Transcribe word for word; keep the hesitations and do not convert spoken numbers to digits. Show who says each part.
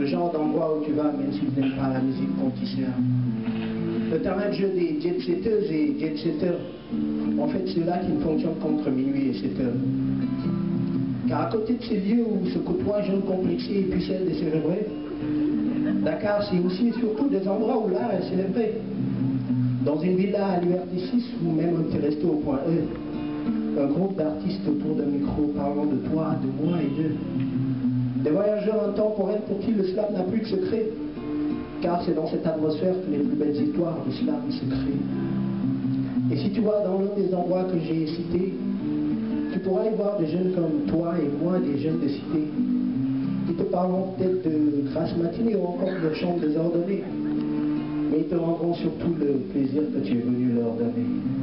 Speaker 1: genre d'endroit où tu vas, même si tu n'aimes pas la musique qu'on t'y sert. Le terrain de jeu des jet-setteuses et jet-setters, en fait, ceux-là qui ne fonctionnent qu'entre minuit et sept heures. Car à côté de ces lieux où se côtoient jeunes complexés et pucelles décérébrés, Dakar, c'est aussi et surtout des endroits où l'art est célébré. Dans une villa à Liberté six ou même un petit resto au point E, un groupe d'artistes autour d'un micro parlant de toi, de moi et d'eux. Des voyageurs intemporels pour qui le slam n'a plus de secret, car c'est dans cette atmosphère que les plus belles histoires du slam se créent. Et si tu vois dans l'un des endroits que j'ai cités, tu pourras y voir des jeunes comme toi et moi, des jeunes de cité, qui te parleront peut-être de grasse matinée ou encore de chants désordonnés, mais ils te rendront surtout le plaisir que tu es venu leur donner.